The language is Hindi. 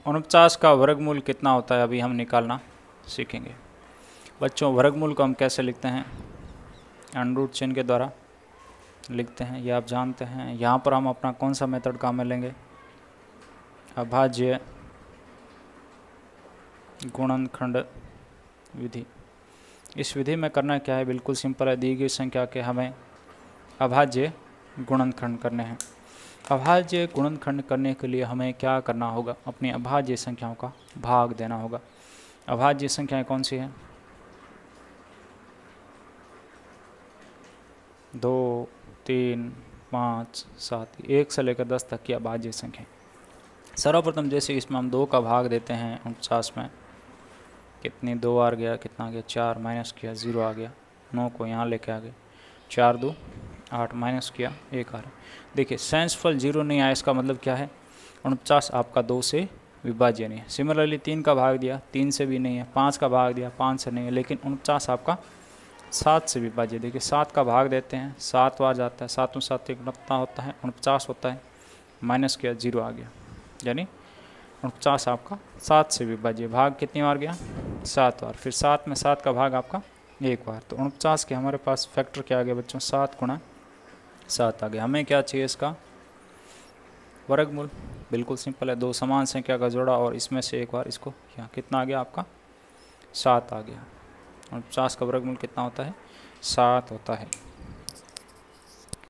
49 का वर्गमूल कितना होता है अभी हम निकालना सीखेंगे। बच्चों वर्गमूल को हम कैसे लिखते हैं, अंडर रूट चिन्ह के द्वारा लिखते हैं, ये आप जानते हैं। यहाँ पर हम अपना कौन सा मेथड काम में लेंगे, अभाज्य गुणनखंड विधि। इस विधि में करना क्या है, बिल्कुल सिंपल है। दी गई संख्या के हमें अभाज्य गुणनखंड करने हैं। अभाज्य गुणनखंड करने के लिए हमें क्या करना होगा, अपनी अभाज्य संख्याओं का भाग देना होगा। अभाज्य संख्याएं कौन सी हैं, 2, 3, 5, 7, 1 से लेकर 10 तक की अभाज्य संख्या। सर्वप्रथम जैसे इसमें हम 2 का भाग देते हैं 49 में, कितनी 2 आ गया, कितना आ गया 4, माइनस किया 0 आ गया, 9 को यहाँ लेके आ गए, 4 2 8, माइनस किया 1 आ रहा। देखिए सेंसफुल 0 नहीं आया, इसका मतलब क्या है 49 आपका 2 से विभाज्य नहीं है। सिमिलरली 3 का भाग दिया, 3 से भी नहीं है। 5 का भाग दिया, 5 से नहीं है। लेकिन 49 आपका 7 से विभाज्य। देखिए 7 का भाग देते हैं, 7 बार जाता है, 7 7 कितना होता है 49 होता है, माइनस किया 0 आ गया, यानी 49 आपका 7 से विभाज्य। भाग कितनी बार गया, 7 बार। फिर 7 में 7 का भाग आपका 1 बार। तो 49 के हमारे पास फैक्टर क्या आ गया बच्चों, 7 गुणा 7 आ गया। हमें क्या चाहिए, इसका वर्गमूल। बिल्कुल सिंपल है, 2 समान संख्या का जोड़ा और इसमें से एक बार इसको यहाँ कितना आ गया आपका 7 आ गया। 49 का वर्गमूल कितना होता है, 7 होता है।